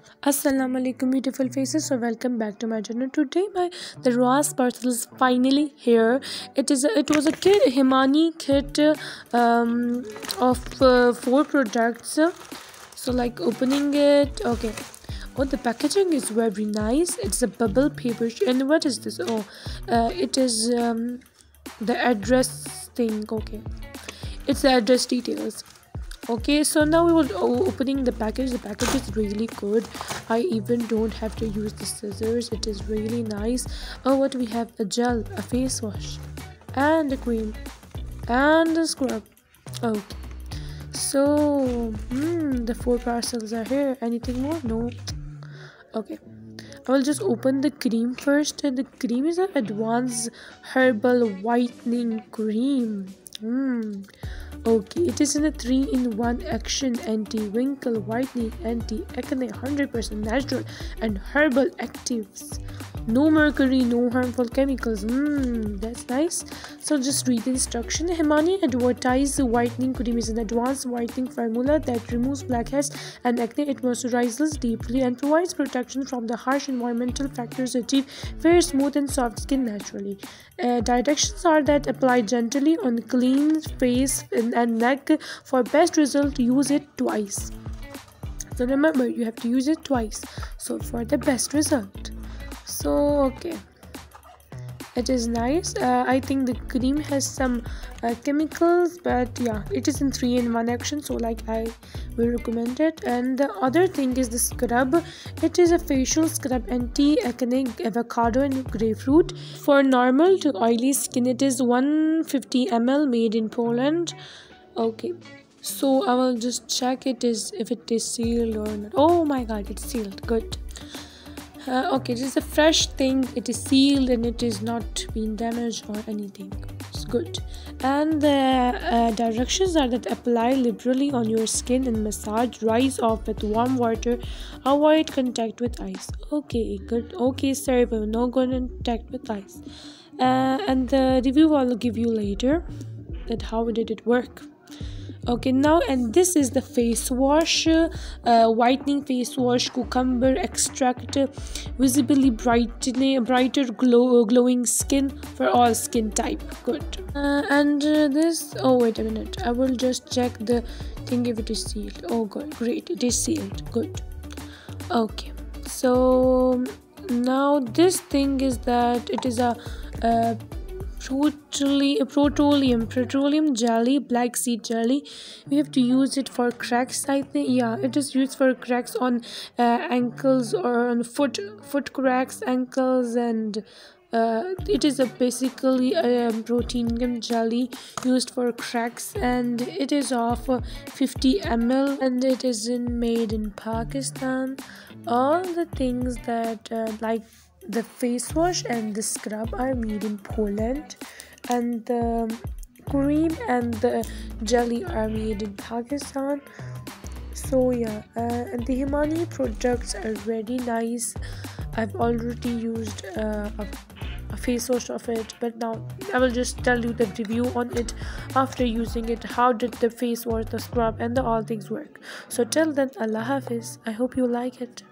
Assalamu alaikum beautiful faces, so welcome back to my channel. Today the Ross parcel is finally here. It was a kit Himani kit of four products. So like opening it, okay. Oh, the packaging is very nice. It's a bubble paper and what is this? Oh, it is the address thing. Okay, it's the address details. Okay, so now we will opening the package. The package is really good. I even don't have to use the scissors. It is really nice. Oh, what we have: a gel, a face wash, and a cream, and a scrub. Okay, so the four parcels are here. Anything more? No. Okay, I will just open the cream first. And the cream is an advanced herbal whitening cream. Okay, it is in a 3-in-1 action: anti-wrinkle, whitening, anti-acne, 100% natural and herbal actives. No mercury, no harmful chemicals. That's nice. So just read the instruction. Himani advertised the whitening cream is an advanced whitening formula that removes blackheads and acne. It moisturizes deeply and provides protection from the harsh environmental factors to achieve fair, smooth and soft skin naturally. Directions are that apply gently on clean face and neck. For best result, use it twice. So remember, you have to use it twice. So for the best result. So okay, it is nice. I think the cream has some chemicals, but yeah, it is in 3-in-1 action, so like I will recommend it. And the other thing is the scrub. It is a facial scrub, anti-acne, avocado and grapefruit. For normal to oily skin, it is 150 ml, made in Poland. Okay, so I will just check if it is sealed or not. Oh my god, it's sealed. Good. Okay, this is a fresh thing. It is sealed and it is not being damaged or anything. It's good. And the directions are that apply liberally on your skin and massage. Rinse off with warm water. Avoid contact with ice. Okay, good. Okay, sir, but no contact with ice. And the review I will give you later. That how did it work. Okay, now and this is the face wash, whitening face wash, cucumber extract, visibly brighter glowing skin for all skin type. Good. And this, oh wait a minute, I will just check the thing if it is sealed. Oh good, great, it is sealed. Good. Okay, so now this thing is that it is a petroleum jelly, black seed jelly. We have to use it for cracks, I think. Yeah, it is used for cracks on ankles or on foot cracks, ankles, and it is basically a protein jelly used for cracks, and it is of 50 ml, and it is made in Pakistan. All the things that like the face wash and the scrub are made in Poland, and the cream and the jelly are made in Pakistan. So yeah, and the Himani products are very nice. I've already used a face wash of it, but now I will just tell you the review on it after using it. How did the face wash, the scrub and the all things work? So till then, Allah Hafiz. I hope you like it.